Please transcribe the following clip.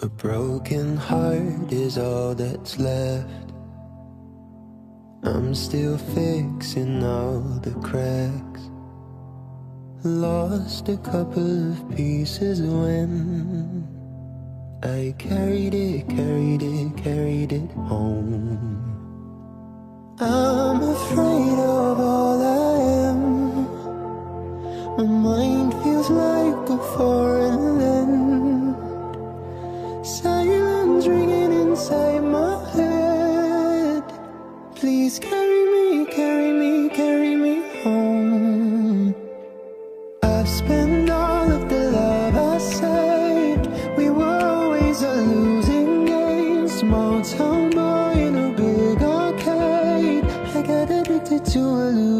A broken heart is all that's left. I'm still fixing all the cracks. Lost a couple of pieces when I carried it home. I'm afraid of all I am. My mind feels like a foreign land. Silence ringing inside my head. Please carry me, carry me, carry me home. I've spent all of the love I saved. We were always a losing game. Small town boy in a big arcade. I got addicted to a